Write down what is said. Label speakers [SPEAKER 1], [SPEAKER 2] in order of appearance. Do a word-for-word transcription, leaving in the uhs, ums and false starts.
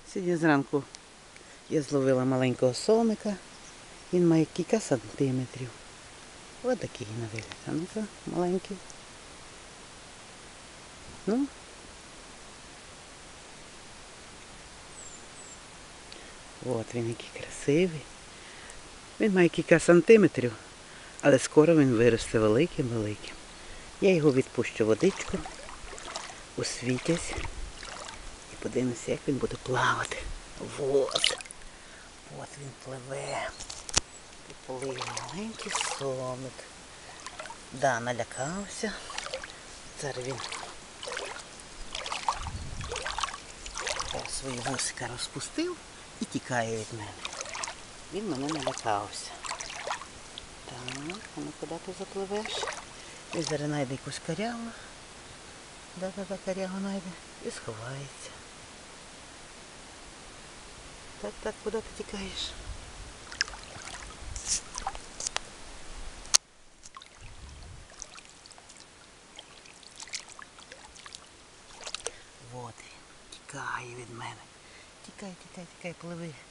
[SPEAKER 1] Сьогодні зранку я зловила маленького сомика. Він має кілька сантиметрів. Ось такий на вигляд. А ну-ка, маленький. Ну. От він який красивий. Він має кілька сантиметрів, але скоро він виросте великим-великим. Я його відпущу в водичку, освітять і подивимося, як він буде плавати. Вот. От він пливе. І пливе маленький сомик. Да, налякався. Зараз він свої вусика розпустив і тікає від мене. Він мене налякався. Так, а ну куди ти запливеш? І зараз знайде якусь корягу. Да-да-да, корягу знайде і сховається. Так, так, куди ти тікаєш? Вот він, тікає від мене. Тікай, тікай, тікай, пливи.